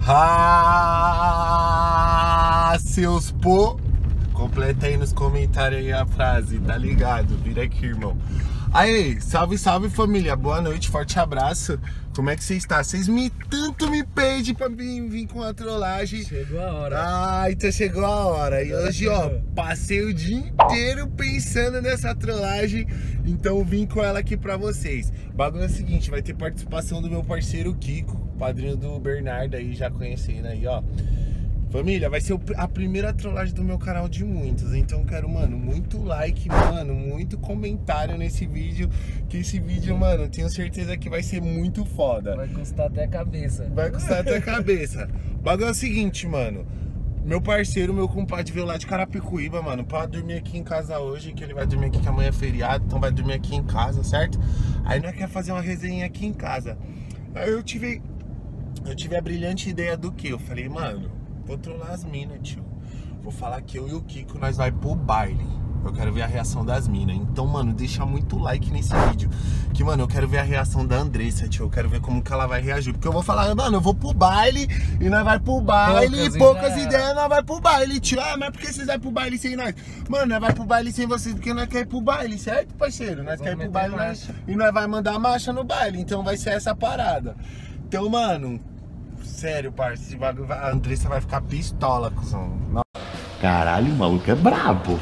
Ah, seus pô. Completa aí nos comentários aí a frase, tá ligado? Vira aqui, irmão. Aí, salve, salve família, boa noite, forte abraço. Como é que você está? Vocês tanto me pedem pra vir com a trollagem. Chegou a hora. Ah, então chegou a hora. E hoje, ó, passei o dia inteiro pensando nessa trollagem. Então vim com ela aqui pra vocês. O bagulho é o seguinte, vai ter participação do meu parceiro Kiko, padrinho do Bernardo aí, já conhecendo aí, ó. Família, vai ser a primeira trollagem do meu canal de muitos. Então quero, mano, muito like, mano, muito comentário nesse vídeo. Que esse vídeo, mano, tenho certeza que vai ser muito foda. Vai custar até a cabeça. Vai custar até a cabeça. O bagulho é o seguinte, mano. Meu parceiro, meu compadre veio lá de Carapicuíba, mano, pra dormir aqui em casa hoje. Que ele vai dormir aqui, que amanhã é feriado. Então vai dormir aqui em casa, certo? Aí nós quer fazer uma resenha aqui em casa. Aí eu tive a brilhante ideia do que? Eu falei, mano, vou trollar as minas, tio. Vou falar que eu e o Kiko, nós vai pro baile. Eu quero ver a reação das minas. Então, mano, deixa muito like nesse vídeo. Que, mano, eu quero ver a reação da Andressa, tio. Eu quero ver como que ela vai reagir. Porque eu vou falar, mano, eu vou pro baile e nós vai pro baile. Poucas ideias, nós vai pro baile, tio. Ah, mas por que vocês vão pro baile sem nós? Mano, nós vai pro baile sem vocês porque nós quer ir pro baile, certo, parceiro? Nós quer ir pro baile e nós vai mandar marcha no baile. Então vai ser essa parada. Então, mano, sério, parceiro, a Andressa vai ficar pistola, cuzão. Caralho, o maluco é brabo.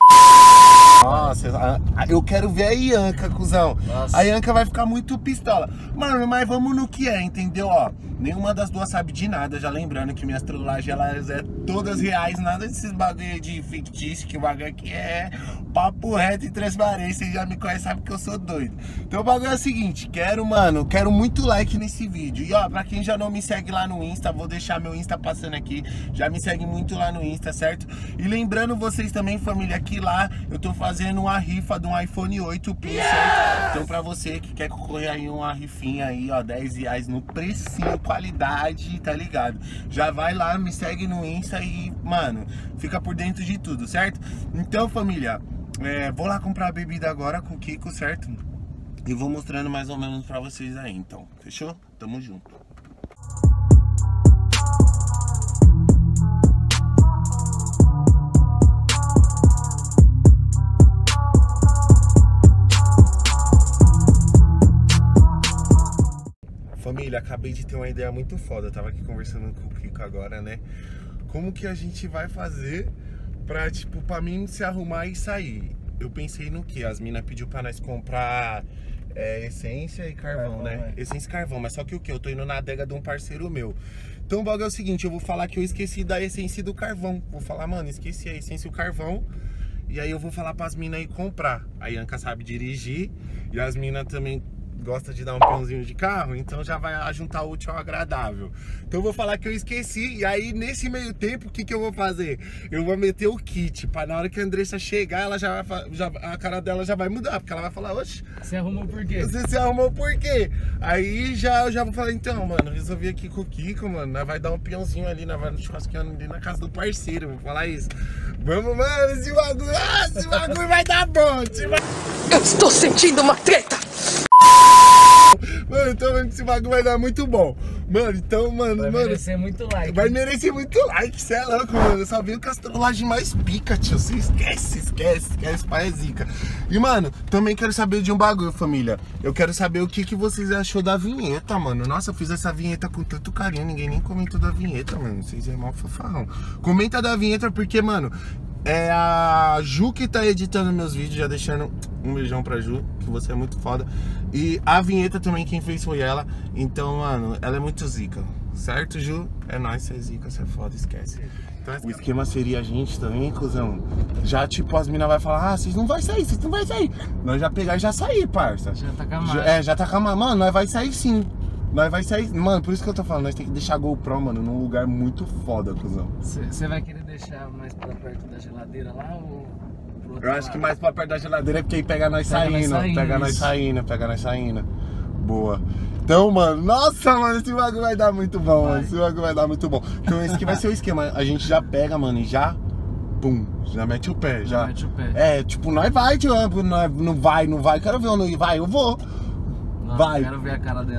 Nossa, eu quero ver a Ianca, cuzão. Nossa. A Ianca vai ficar muito pistola. Mano, mas vamos no que é, entendeu? Ó, nenhuma das duas sabe de nada. Já lembrando que minhas trollagens, elas é todas reais. Nada desses bagulho de fictício. Que o bagulho aqui é papo reto e transparência. Vocês já me conhecem, sabem que eu sou doido. Então o bagulho é o seguinte, quero muito like nesse vídeo. E ó, pra quem já não me segue lá no Insta, vou deixar meu Insta passando aqui. Já me segue muito lá no Insta, certo? E lembrando vocês também, família, que lá eu tô fazendo uma rifa de um iPhone 8 Plus, certo? Então pra você que quer concorrer aí uma rifinha aí, ó, 10 reais no precinho, qualidade, tá ligado? Já vai lá, me segue no Insta e, mano, fica por dentro de tudo, certo? Então, família, vou lá comprar a bebida agora com o Kiko, certo? E vou mostrando mais ou menos pra vocês aí, então, fechou? Tamo junto. Família, acabei de ter uma ideia muito foda. Eu tava aqui conversando com o Kiko agora, né? Como que a gente vai fazer pra, tipo, pra mim se arrumar e sair? Eu pensei no que? As minas pediu pra nós comprar essência e carvão, né? Essência e carvão, mas só que o que? Eu tô indo na adega de um parceiro meu. Então o bagulho é o seguinte, eu vou falar que eu esqueci da essência e do carvão. Vou falar, mano, esqueci a essência e o carvão. E aí eu vou falar pras minas aí comprar. A Ianca sabe dirigir e as minas também gosta de dar um peãozinho de carro, então já vai juntar o útil ao agradável. Então eu vou falar que eu esqueci, e aí nesse meio tempo, o que eu vou fazer? Eu vou meter o kit, pra na hora que a Andressa chegar, ela a cara dela já vai mudar, porque ela vai falar, oxe, você arrumou por quê? Você se arrumou por quê? Aí eu já vou falar, então, mano, resolvi aqui com o Kiko, mano, nós vai dar um peãozinho ali, nós vai no churrasquinho ali na casa do parceiro, vou falar isso. Vamos, mano, esse bagulho vai dar bom. Eu estou sentindo uma treta! Mano, então vendo que esse bagulho vai dar muito bom. Mano, então, mano, vai merecer muito like. Vai merecer muito like, cê é louco, mano. Eu só venho com as trollagens mais pica, tio. Você esquece, pai é zica. E, mano, também quero saber de um bagulho, família. Eu quero saber o que vocês achou da vinheta, mano. Nossa, eu fiz essa vinheta com tanto carinho. Ninguém nem comentou da vinheta, mano. Vocês é mal fofarrão. Comenta da vinheta porque, mano, é a Ju que tá editando meus vídeos, já deixando um beijão pra Ju, que você é muito foda. E a vinheta também, quem fez foi ela. Então, mano, ela é muito zica. Certo, Ju? É nóis, você é zica, você é foda, esquece. Então, o esquema seria a gente também, cuzão. Já, tipo, as minas vai falar, ah, vocês não vai sair, vocês não vai sair. Nós já pegar e já sair, parça. Já tá com a marcha. Já tá com a marcha. Mano, nós vai sair sim. Nós vai sair, mano, por isso que eu tô falando, nós tem que deixar a GoPro, mano, num lugar muito foda, cuzão. Você vai querer deixar mais pra perto da geladeira lá ou pro outro Eu acho que mais pra perto da geladeira é porque aí pega nós saindo. Pega nós saindo. Boa. Então, mano, nossa, mano, esse bagulho vai dar muito bom, mano. Esse bagulho vai dar muito bom. Então esse aqui vai ser o esquema, a gente já pega, mano, e já... Pum, já mete o pé, já. Mete o pé. É, tipo, nós vai, tio, não vai, quero ver onde vai, eu vou. Nossa, vai. Quero ver a cara delas, hein.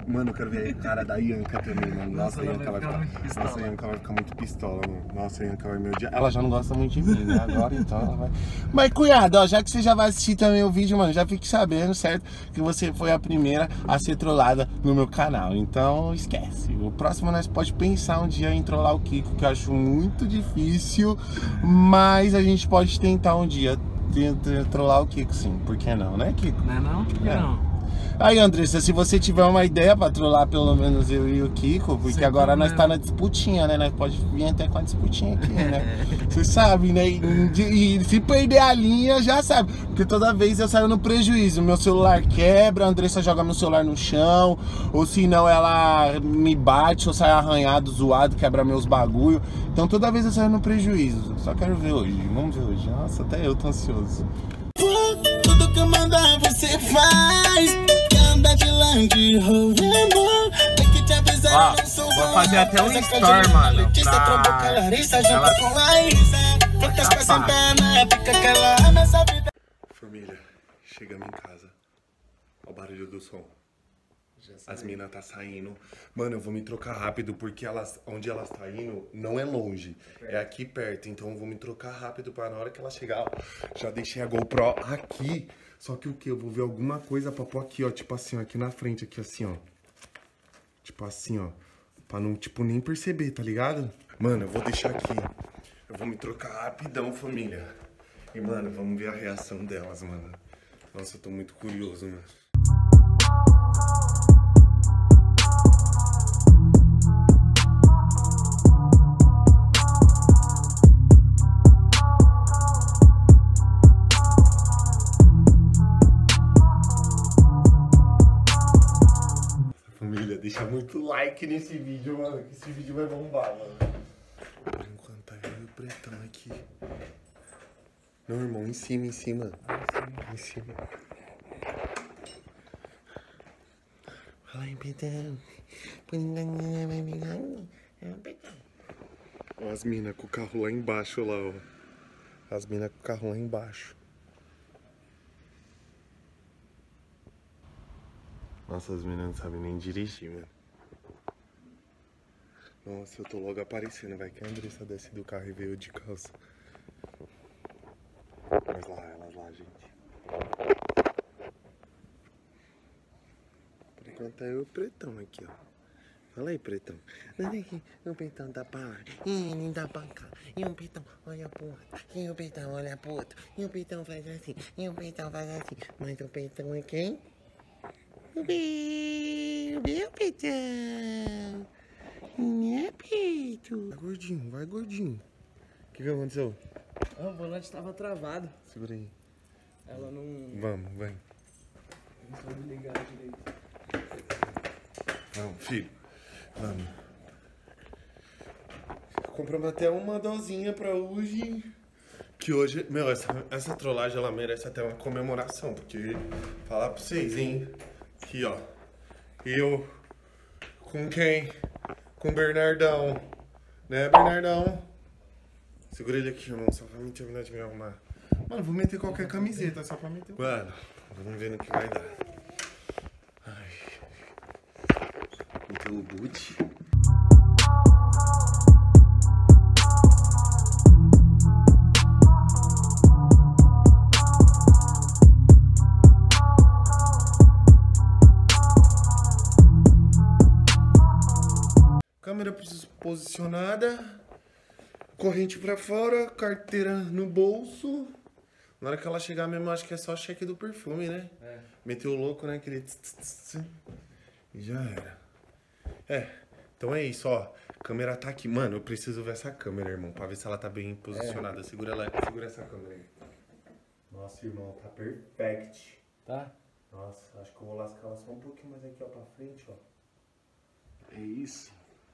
Mano, eu quero ver a cara da Ianca também, mano. Nossa, a Ianca vai ficar muito pistola. Nossa, a Ianca vai ficar muito pistola, mano. Nossa, a Ianca vai me odiar. Ela já não gosta muito de mim, né? Agora então ela vai. Mas, cunhado, ó, já que você já vai assistir também o vídeo, mano, já fique sabendo, certo? Que você foi a primeira a ser trollada no meu canal. Então, esquece. O próximo nós pode pensar um dia em trollar o Kiko, que eu acho muito difícil. Mas a gente pode tentar um dia trollar o Kiko, sim. Por que não, né, Kiko? Não é não? Por que não? Aí, Andressa, se você tiver uma ideia pra trollar pelo menos eu e o Kiko, porque agora nós tá na disputinha, né? Nós pode vir até com a disputinha aqui, né? Você sabe, né? E se perder a linha, já sabe. Porque toda vez eu saio no prejuízo. Meu celular quebra, a Andressa joga meu celular no chão, ou se não ela me bate, ou sai arranhado, zoado, quebra meus bagulho. Então toda vez eu saio no prejuízo. Só quero ver hoje. Vamos ver hoje. Nossa, até eu tô ansioso. Tudo que eu mandar você faz. Que anda de Land Rover. Tem que te avisar, não sou vou fazer até um store, mano. Família, chegamos em casa. Olha o barulho do som. As minas tá saindo. Mano, eu vou me trocar rápido porque onde elas tá indo não é longe. É aqui perto. Então eu vou me trocar rápido pra na hora que ela chegar. Ó, já deixei a GoPro aqui. Só que o que? Eu vou ver alguma coisa pra pôr aqui, ó. Tipo assim, ó, aqui na frente, aqui assim, ó. Tipo assim, ó. Pra não, tipo, nem perceber, tá ligado? Mano, eu vou deixar aqui. Eu vou me trocar rapidão, família. E, mano, vamos ver a reação delas, mano. Nossa, eu tô muito curioso, mano. Família, deixa muito like nesse vídeo, mano, que esse vídeo vai bombar, mano. Por enquanto tá eu e o pretão aqui. Não, irmão, em cima, em cima. Em cima. Fala aí, pretão. Ó, as minas com o carro lá embaixo, lá, ó. As minas com o carro lá embaixo. Nossa, as meninas não sabem nem dirigir, mano. Nossa, eu tô logo aparecendo. Vai que a Andressa desce do carro e veio de calça. Mas lá, elas lá, gente. Por enquanto é eu e o pretão aqui, ó. Fala aí, pretão. Olha aqui, o pretão tá pra lá. E ele dá pra cá. E o pretão olha pro outro. E o pretão olha pro outro. E o pretão faz assim. E o pretão faz assim. Mas o pretão é quem? O meu peitão. Minha peito. Vai gordinho, vai gordinho. O que aconteceu? Ah, o volante tava travado. Segura aí. Ela não... Vamos, vem. Não soube ligar direito. Vamos, filho. Vamos. Compramos até uma dosinha pra hoje. Que hoje... Meu, essa trollagem, ela merece até uma comemoração. Porque... Falar pra vocês, hein? Aqui, ó. Eu... Com quem? Com o Bernardão. Né, Bernardão? Segura ele aqui, irmão. Só pra mim terminar de me arrumar. Mano, vou meter qualquer camiseta. Só pra meter... Mano, vamos ver no que vai dar. Ai. Meter o boot. Câmera posicionada, corrente pra fora, carteira no bolso. Na hora que ela chegar mesmo, acho que é só cheque do perfume, né? É. Meteu o louco, né? Aquele e já era. É, então é isso, ó. A câmera tá aqui. Mano, eu preciso ver essa câmera, irmão, pra ver se ela tá bem posicionada. Segura ela, segura essa câmera aí. Nossa, irmão, tá perfect. Tá? Nossa, acho que eu vou lascar ela só um pouquinho mais aqui, ó, pra frente, ó. É isso.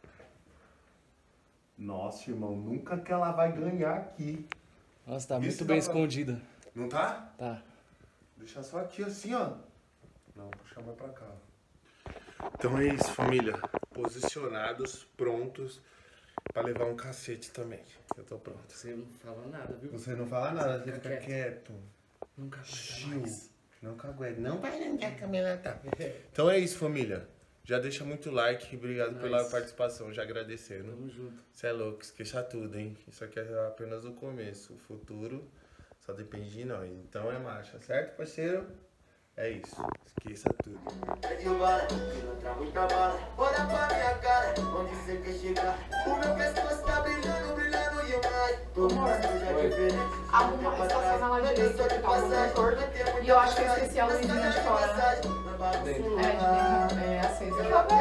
Nossa, irmão, nunca que ela vai ganhar aqui. Nossa, tá muito bem escondida. Não tá? Tá. Deixa só aqui assim, ó. Não, puxa mais pra cá. Então é isso, família. Posicionados, prontos pra levar um cacete também. Eu tô pronto. Você não fala nada, viu? Você não fala nada, você fica quieto. Nunca aguenta mais. Não cagueta. Não vai onde a câmera tá. Então é isso, família. Já deixa muito like, obrigado pela participação, já agradecendo. Tamo junto. Você é louco, esqueça tudo, hein? Isso aqui é apenas o começo. O futuro só depende de nós. Então é marcha, certo, parceiro? É isso. Esqueça tudo. Olha pra minha cara, onde você quer chegar? O meu pescoço tá brilhando, brilhando demais. Todo mundo já diferente. A estação na lá direita, que tá o motor. E eu acho que eu esqueci a luzinha de fora, né? É acesa.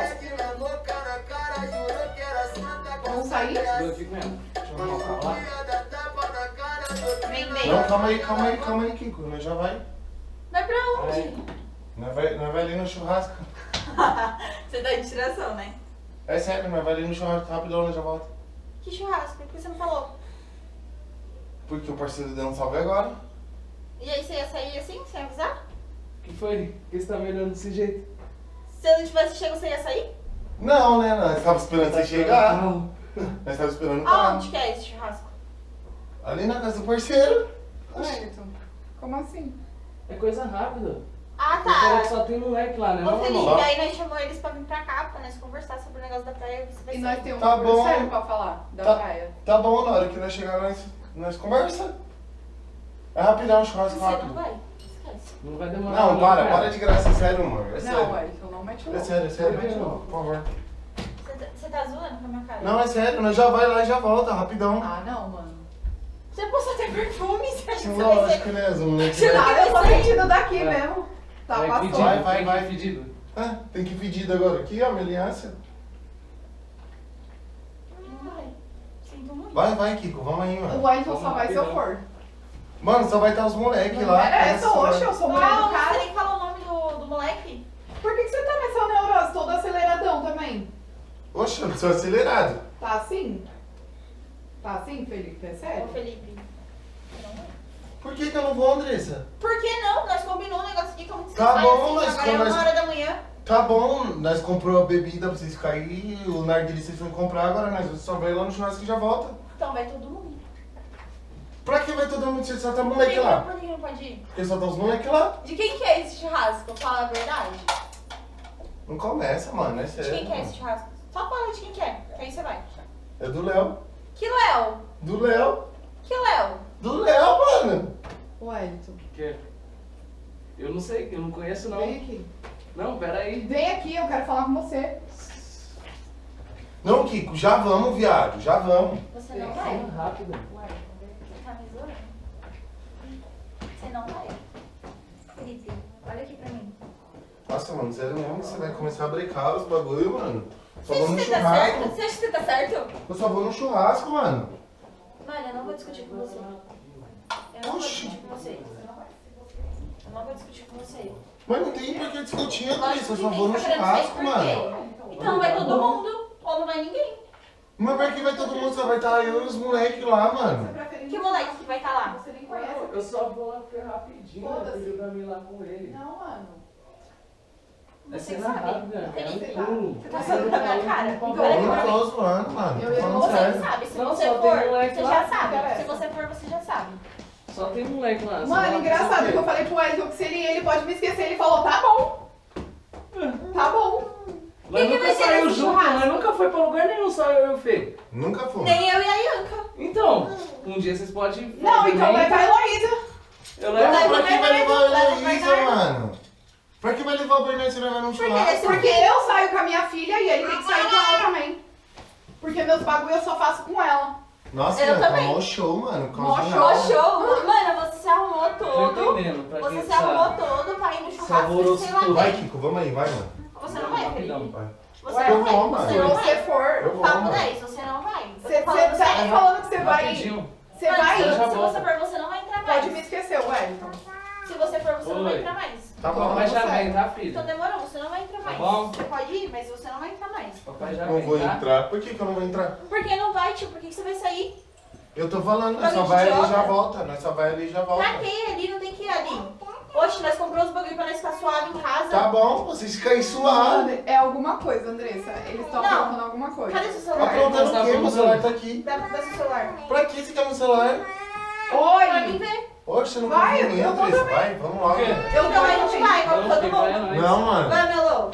Vamos sair? Eu fico mesmo. Deixa eu arrumar o carro lá. Nem Não, calma aí, Kiko. Nós já vai. Vai pra onde? Nós vai ali no churrasco. Você tá de tiração, né? É sério, nós vai ali no churrasco rapidão, nós já volta. Que churrasco? Por que você não falou? Porque o parceiro deu um salve agora. E aí você ia sair assim, sem avisar? O que foi? Por que você tá me olhando desse jeito? Se eu não tivesse chego, você ia sair? Não, né? Nós tava esperando você chegar. Não. Nós tava esperando o carro. Aonde que é esse churrasco? Ali na casa do parceiro. Wellington, como assim? É coisa rápida. Ah, Você falou tá. que só tem moleque lá, né? Ô, Não, Felipe, não. aí nós chamamos eles pra vir pra cá, pra nós conversar sobre o negócio da praia. Você vai E sair. nós temos Tá um bom. sério pra falar da Tá. praia. Tá bom, na hora que nós chegar, nós conversa. É rapidão, churrasco Você não rápido. vai? Esquece. Não vai demorar. Não, cara. para de graça, é sério, amor. É Não, sério. Wellington, não mete É louco. sério, por favor. Você tá zoando com a minha cara? Não, é sério, nós já vai lá e já volta, rapidão. Ah, não, mano. Você postou até perfume, você acha que você vai Lógico, ser... né? Os moleques Você não- vai... Ah, eu tô sentindo daqui mesmo. Tá, Vai passou. pedido, Vai. pedido. Ah, tem que pedir agora aqui, ó, minha aliança. Não vai. Sinto muito. Vai, Kiko, vamos aí, O mano. Wellington só vai se eu for. Mano, só vai estar os moleques Não lá. merece, Nossa, oxe, eu sou mulher Não, do você cara. nem falou o nome do moleque. Por que você tá nessa neurose todo aceleradão também? Oxe, eu sou acelerado. Tá assim? Tá assim, Felipe? É Ô, sério? Felipe. Por que eu não vou, Andressa? Por que não? Nós combinamos um negócio aqui, como que você Tá faz bom, assim? mas Agora é como 1h da manhã. Tá bom, nós comprou a bebida pra vocês ficarem aí, o narguilé vocês vão comprar, agora nós só vai lá no churrasco e já volta. Então vai todo mundo. Pra que vai todo mundo se só tá moleque lá? Por que não pode ir? Porque só tá os moleques lá. De quem que é esse churrasco? Fala a verdade. Não começa, mano, é De sério. quem que é esse churrasco? Só fala de quem que é, que aí você vai. É do Léo. Que Léo? Do Léo. Que Léo? Do Léo, mano. Wellington, Que? Eu não sei, eu não conheço não. vem aqui. Não, pera aí. Vem aqui, eu quero falar com você. Não, Kiko, já vamos, viado, já vamos. Você não vai? Coisa rápida. Ué, você tá me zoando? Você não vai? Felipe, olha aqui pra mim. Nossa, mano, sério mesmo que você vai começar a brecar os bagulho, mano. Só Você vou acha no que você tá certo? churrasco. Você acha que você tá certo? Eu só vou no churrasco, mano. Mano, eu não vou discutir com você. Eu não vou Oxi. discutir com você. Eu não vou discutir com você. Mas não tem por que discutir, Andressa. Lógico Eu que só tem, vou no tá querendo sair churrasco, por mano. quê? Então vai todo mundo ou não vai ninguém. Mas por que vai todo mundo? Só vai estar eu e os moleques lá, mano. Que moleque que vai estar lá? Você nem conhece. Eu só vou lá porque é rapidinho. Foda-se. Ele pediu pra mim ir lá com ele. Não, mano. É Você cena sabe. rápida. É Sei um lá. pulo. Você tá zoando com a minha cara? Eu Olha aqui não pra mim. tô zoando, mano. Eu Tô ia falando Você sério. sabe, se Não, você só tem for, moleque você lá. já sabe. Interessa. Se você for, você já sabe. Só tem moleque lá. Mano, engraçado que eu falei pro Wellington que se ele pode me esquecer, ele falou, tá bom. Tá bom. Mas Quem que nunca vai ser saiu nesse junto, churrasco? mas nunca foi pra lugar nenhum, só eu e o Fê. Nunca fui. Nem eu e a Ianca. Então, um dia vocês podem... Não, então leva a Heloísa. Eu Mas levo... pra que vai levar a Leva o Heloísa, Bernardo. mano? Pra que vai levar o Bernardo se levar num Porque ele é churrasco? seu Porque eu saio com a minha filha e ele tem que sair com ela também. Porque meus bagulho eu só faço com ela. Nossa, Eu Ianca, também. mó show, mano. Mó Ô, show! Mano, você se arrumou Tô todo. entendendo, pra Você quem se arrumou sabe. todo pra ir no churrasco. Saboroso Sei lá tudo. Vai, quem. Kiko, vamos aí, vai, mano. Você não vai, Felipe. Rapidão. Vai. Você Ué, não eu vai. vou, Você mano. Se não você vai. for, Eu vou, Papo mano. 10, você não vai. Eu você tô falando tá sério. falando que você vai. Rapidinho. Você Mano, vai. já se você volta. for, você não vai entrar mais. Pode me esquecer, Wellington. Se você for, você não vai Oi. entrar mais. Tá bom. Papai já sério. vem, tá, Então filho? demorou, você não vai entrar Tá mais. bom. Você pode ir, mas você não vai entrar mais. Papai já Não vem, vou tá? entrar. Por que eu não vou entrar? Por que não vai, tio? Por que você vai sair? Eu tô falando, nós Bagulho só de vai ali e idiota. já volta. Nós só vai ali e já volta. Pra que ir ali? Não tem que ir ali. Oxe, nós compramos os bagulho pra nós ficar suave em casa. Tá bom, vocês ficam aí suaves. É alguma coisa, Andressa. Eles estão Não. aprontando alguma coisa. Cadê seu Tá celular? aprontando Tá o quê? Meu aprontando. celular tá aqui. Dá seu celular. Pra que você quer meu celular? Pra mim Oi! ver. Oxe, você não Vai, confia em mim, eu vou Andressa. também. Vai, vamos logo. quê? Eu Então a gente também. vai, vamos todo Vai, mundo. vai, Não, mano. Vai, Melô.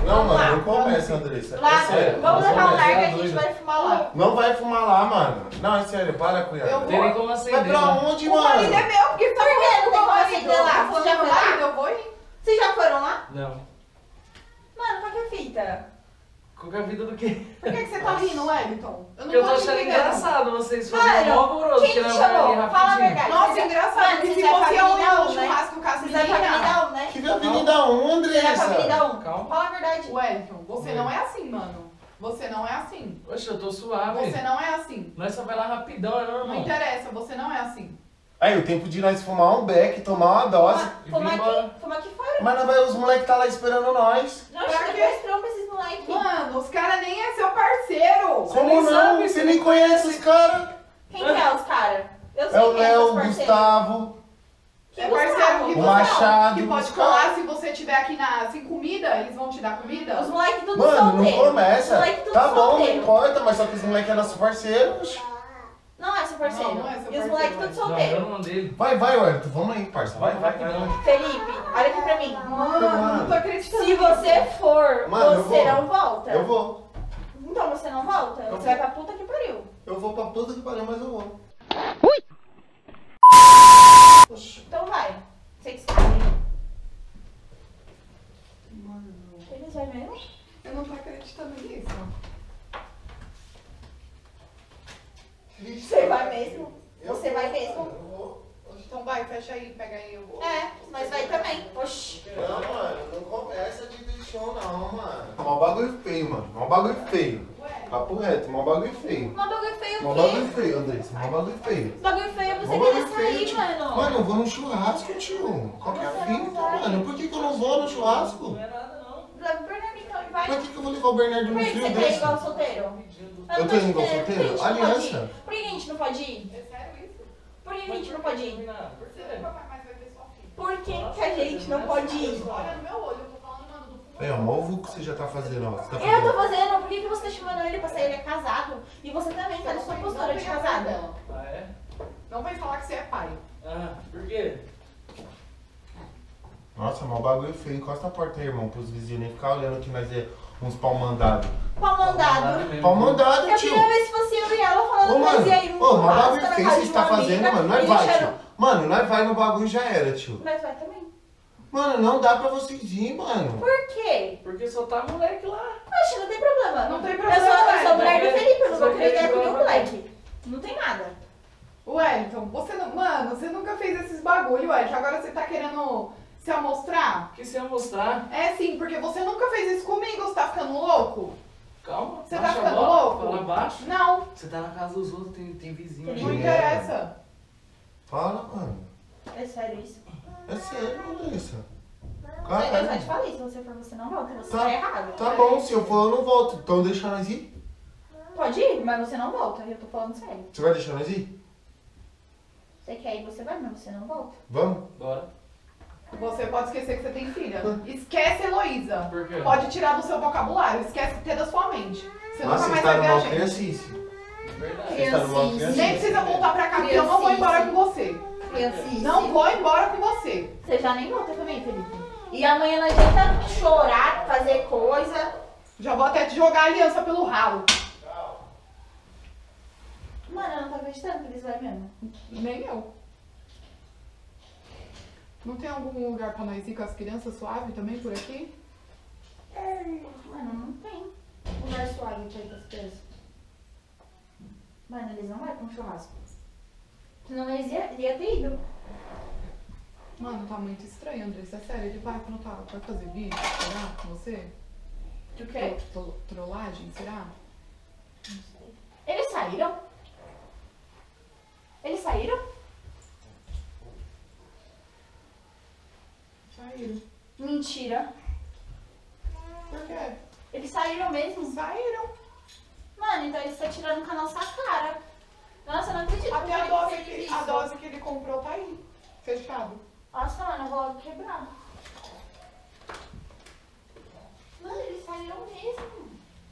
Não, Vamos lá, mano, não começa, Andressa. Lá, É sério. vamos levar um larga e a gente doida. vai fumar lá. Não vai fumar lá, mano. Não, é sério, para, cunhado. Eu Não tem nem como acender. Vai pra né? onde, O marido mano? é meu, porque tá Por que não tem como marido acender lá? lá. Você Se já já foi foi lá? marido, eu vou ir. Vocês já foram lá? Não. Mano, qual que é a fita? Qualquer vida do quê? Por que você tá rindo, Wellington? Porque eu tô te achando entendendo. engraçado vocês fazerem Mano, mó alvoroço. quem te querendo ver chamou? ali Fala a rapidinho. verdade. Nossa, engraçado. Mano, E você se vai pra você é Avenida o 1, né? churrasco com as Você vai pra meninas? Avenida 1, né? Que Avenida 1, Você vai pra Andressa? Avenida 1. Calma. Fala a verdade. Wellington, você não é assim, mano. Você não é assim. Oxe, eu tô suave. Você não é assim. Nós só vai lá rapidão, é Não normal. interessa, você não é assim. Aí, o tempo de nós fumar um beck, tomar uma dose. Fuma vim embora. aqui, fuma aqui fora. Mas não vai, os moleques tá lá esperando nós. Não, Pra depois trompa esses moleques. Mano, os caras nem é seu parceiro. Como nem não? sabe, Você nem conhece os caras. Quem que é os caras? Eu sei É o quem é Léo, seus o parceiros. Gustavo. Que É parceiro que Gustavo? O você Machado, que pode os colar caras. se você estiver aqui sem comida, eles vão te dar comida? Os moleques tudo Mano, não solteiro. começa. Os moleques tudo Tá bom, não solteiro. importa, mas só que os moleques é nosso parceiro. Não é seu parceiro. Não, não é seu E os parceiro, moleques mas- tudo Não, eu solteiro. não mandei. Vai, Wellington, vamos aí, parça. Vai, Vai. Felipe, olha aqui pra mim. Mano, não tô acreditando. Se você for, Mano, eu você vou. não volta. Eu vou. Então você não volta? Eu Você vou. vai pra puta que pariu. Eu vou pra puta que pariu, mas eu vou. Então vai. Você que sabe. Eles vai mesmo? Eu não tô acreditando nisso. Você vai mesmo? Você vai mesmo? Então vai, fecha aí, pega aí. Eu vou. É, nós vai também. Oxi. Não, mano, não começa de deixar não, mano. Mó bagulho feio, mano. Mó bagulho feio. Papo reto, mó bagulho feio. Uma bagulho feio Mó o quê? bagulho feio, Andressa. Mó bagulho feio. Bagulho feio é você Mó querer bagulho feio, sair, tio. mano. Mano, eu vou no churrasco, tio. Qualquer Você fita, não vai. mano. Por que eu não vou no churrasco? Não é nada, não. Leva o Bernardo então e vai. Pra que eu vou levar o Bernardo Por no que frio você tá desse? igual solteiro? Eu tô indo igual solteiro? Por que a gente não pode Aliança. ir? Por que a gente não pode ir? É sério isso? Por que a gente não pode ir? Por quê? Nunca mais vai ver sua filha. Por que que a gente não pode ir? Olha no meu olho, eu tô falando, mano, do fundo. É, ó, mó vulco que você já tá fazendo, ó. Você tá Eu tô fazendo. fazendo, por que que você tá chamando ele pra sair? Ele é casado. E você também tá na sua postura de casada. Ah, é? Não vem falar que você é pai. Ah, por quê? Nossa, mó bagulho feio. Encosta a porta aí, irmão, pros vizinhos nem ficar olhando que nós é uns pau mandado. Pau mandado. Pau mandado, É a tio. primeira vez que fosse eu e ela falando Ô, mano, mas e aí no ô, mó churrasco, bagulho na feio casa que de você tá uma fazendo, amiga, mano. Nós e vai, deixando- tio. Mano, nós vai no bagulho e já era, tio. Mas vai também. Mano, não dá pra vocês ir, mano. Por quê? Porque só tá moleque lá. Oxe, não tem problema. Não tem Eu problema, sou velho. mulher do Felipe, eu não Só vou queria querer te com nenhum falar uma moleque. Não tem nada. Wellington, você não. Mano, você nunca fez esses bagulho, Wellington. Agora você tá querendo se amostrar? O que você ia mostrar? É sim, porque você nunca fez isso comigo, você tá ficando louco? Calma. Você tá baixa a ficando bola, louco? Fala baixo. Não, Você tá na casa dos outros, tem vizinho Não não aí. interessa. Fala, mano. É sério isso? É sério, Andressa. Eu já te Caralho. falei, se você for, você não volta. Você Tá. tá errado. Tá bom, se eu for, eu não volto. Então deixa nós ir. Pode ir, mas você não volta. Eu tô falando sério. Você vai deixar nós ir? Você quer ir, você vai, mas você não volta. Vamos? Bora. Você pode esquecer que você tem filha. Esquece, Heloísa. Por quê? Pode tirar do seu vocabulário. Esquece de ter da sua mente. Você Nossa, nunca você mais tá vai ver a numa gente. criancice. Verdade. Você tá numa Criancice. Nem precisa voltar pra cá, porque eu não vou embora com você. Criancice. Não vou embora com você. Você já nem volta também, Felipe. E amanhã não adianta chorar, fazer coisa. Já vou até te jogar a aliança pelo ralo. Mano, eu não tô acreditando que eles vão mesmo. Nem eu. Não tem algum lugar pra nós ir com as crianças suave também por aqui? Mano, não tem lugar suave pra ir com as crianças. Mano, eles não vão pra um churrasco. Senão eles iam ter ido. Mano, tá muito estranho, Andressa. É sério, ele vai aprontar, vai fazer vídeo, será? Com você? O quê? Trollagem, será? Eles saíram? Eles saíram? Saíram. Mentira. Por quê? Eles saíram mesmo? Saíram. Mano, então eles estão tirando com a nossa cara. Nossa, eu não acredito. Até a que dose, ele fez que, a isso. dose que ele comprou tá aí. Fechado. Nossa, mano, eu vou quebrar. Mano, eles saíram mesmo.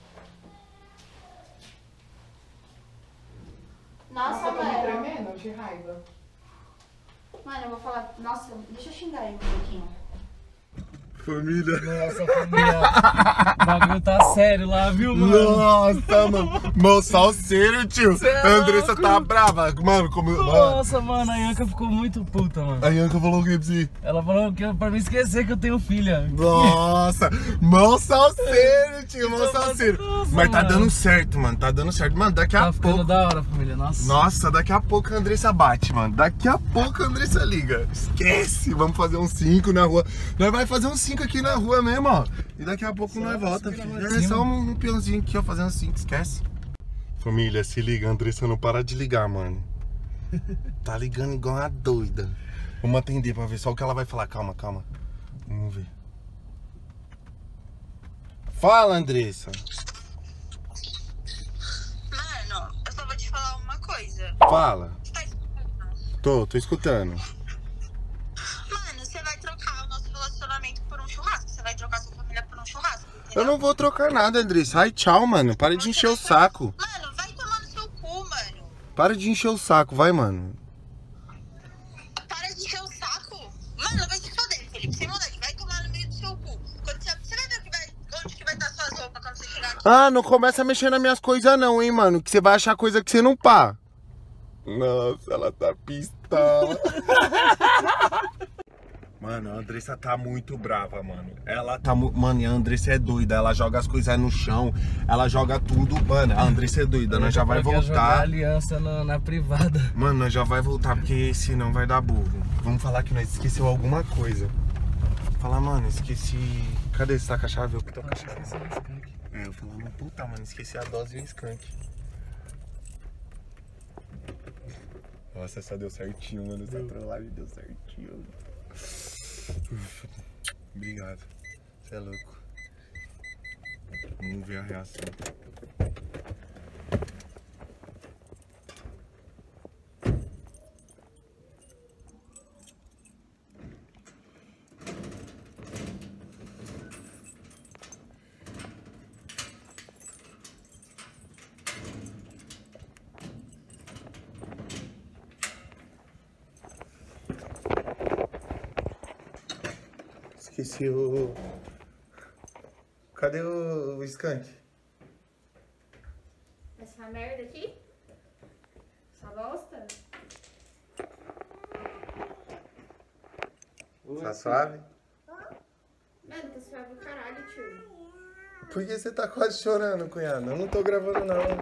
Nossa, eu tô me mano. tremendo de raiva. Mano, eu vou falar. Nossa, deixa eu xingar ele um pouquinho. Família. Nossa, família. O bagulho tá sério lá, viu, mano? Nossa, mano. Meu salseiro, tio. A Andressa tá brava. Mano, como. Nossa, mano, a Ianca ficou muito puta, mano. A Ianca falou o que pra você? Ela falou que pra mim esquecer que eu tenho filha. Nossa, mão salseiro, tio, mão salseiro. Nossa, mas tá mano. dando certo, mano, tá dando certo. Mano, daqui a Tá ficando pouco... da hora, família, nossa. Nossa, daqui a pouco a Andressa bate, mano. Daqui a pouco a Andressa liga. Esquece, vamos fazer uns 5 na rua. Nós vai fazer uns 5 aqui na rua mesmo, ó. E daqui a pouco nós volta, filho. É só um peãozinho aqui, ó, fazendo 5, esquece. Família, se liga, a Andressa não para de ligar, mano. Tá ligando igual uma doida. Vamos atender pra ver só o que ela vai falar. Calma, calma. Vamos ver. Fala, Andressa. Mano, eu só vou te falar uma coisa. Fala. Você tá escutando? Tô escutando. Mano, você vai trocar o nosso relacionamento por um churrasco. Você vai trocar sua família por um churrasco, entendeu? Eu não vou trocar nada, Andressa. Ai, tchau, mano. Para de encher o saco. Mano, vai tomar no seu cu, mano. Para de encher o saco, vai, mano. Para de encher o saco. Mano, vai se foder, Felipe. Sem maldade, vai tomar no meio do seu cu. Quando você vai ver onde que vai estar suas roupas quando você chegar aqui. Ah, não começa a mexer nas minhas coisas não, hein, mano. Que você vai achar coisa que você não pá. Nossa, ela tá pistola. Mano, a Andressa tá muito brava, mano. Ela tá... Mano, a Andressa é doida. Ela joga as coisas no chão. Ela joga tudo. Mano, a Andressa é doida. Nós já vai voltar. Jogar aliança na privada. Mano, nós já vai voltar, porque senão vai dar burro. Vamos falar que nós esqueceu alguma coisa. Falar, mano, esqueci... Cadê? Você tá com a chave? Eu que tô com a chave. É, eu falar, mano, puta, mano, esqueci a dose e o skunk. Nossa, essa deu certinho, mano. Essa trollagem deu certinho. Ufa. Obrigado. Você é louco. Vamos ver a reação. Esqueci o... Cadê o skunk? Essa merda aqui? Essa bosta? Tá suave? Mano, tá suave o caralho, tio. Por que você tá quase chorando, cunhado? Eu não tô gravando não,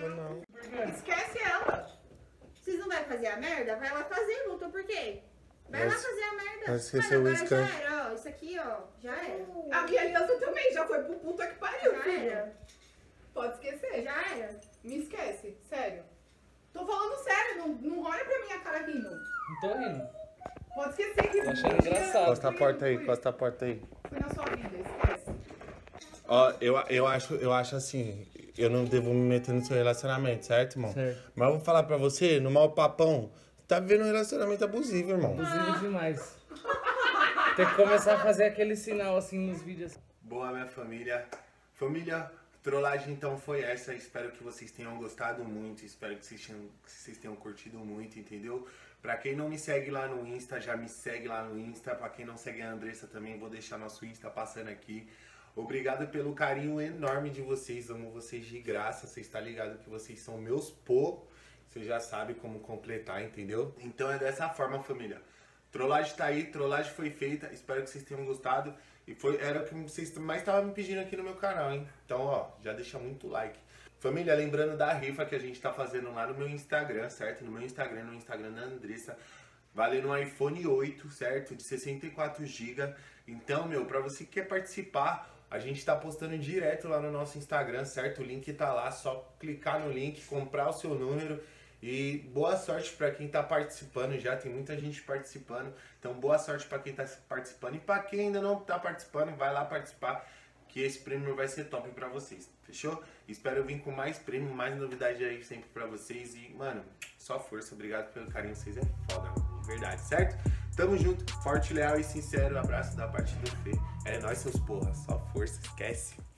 Esquece ela. Vocês não vão fazer a merda? Vai lá fazer, voltou por quê? Vai lá fazer a merda. Mas esqueceu o agora já skunk. era, ó. Isso aqui, ó. Já era. A minha aliança também já foi pro puta que pariu, Já filho. era. Pode esquecer. Já era. Me esquece, sério. Tô falando sério, não olha pra minha cara rindo. Não tô rindo. Pode esquecer que... Tô achando engraçado. Costa a porta aí, costa a porta aí. Fui na sua vida, esquece. Ó, eu acho assim, eu não devo me meter no seu relacionamento, certo, irmão? Certo. Mas eu vou falar pra você, no mau papão, tá vivendo um relacionamento abusivo, irmão. Abusivo demais. Tem que começar a fazer aquele sinal assim nos vídeos. Boa, minha família. Família, trollagem então foi essa. Espero que vocês tenham gostado muito. Espero que vocês tenham curtido muito, entendeu? Pra quem não me segue lá no Insta, já me segue lá no Insta. Pra quem não segue a Andressa também, vou deixar nosso Insta passando aqui. Obrigado pelo carinho enorme de vocês. Amo vocês de graça. Vocês estão ligados que vocês são meus pô. Você já sabe como completar, entendeu? Então é dessa forma, família. Trollagem tá aí, trollagem foi feita. Espero que vocês tenham gostado. E era o que vocês mais estavam me pedindo aqui no meu canal, hein? Então, ó, já deixa muito like. Família, lembrando da rifa que a gente tá fazendo lá no meu Instagram, certo? No meu Instagram, no Instagram da Andressa. Valendo um iPhone 8, certo? De 64 GB. Então, meu, pra você que quer participar, a gente tá postando direto lá no nosso Instagram, certo? O link tá lá, só clicar no link, comprar o seu número. E boa sorte pra quem tá participando já, tem muita gente participando. Então boa sorte pra quem tá participando. E pra quem ainda não tá participando, vai lá participar, que esse prêmio vai ser top pra vocês, fechou? Espero vir com mais prêmio, mais novidade aí sempre pra vocês. E, mano, só força, obrigado pelo carinho, vocês é foda, mano, de verdade, certo? Tamo junto, forte, leal e sincero abraço da parte do Fê. É nóis, seus porra, só força, esquece.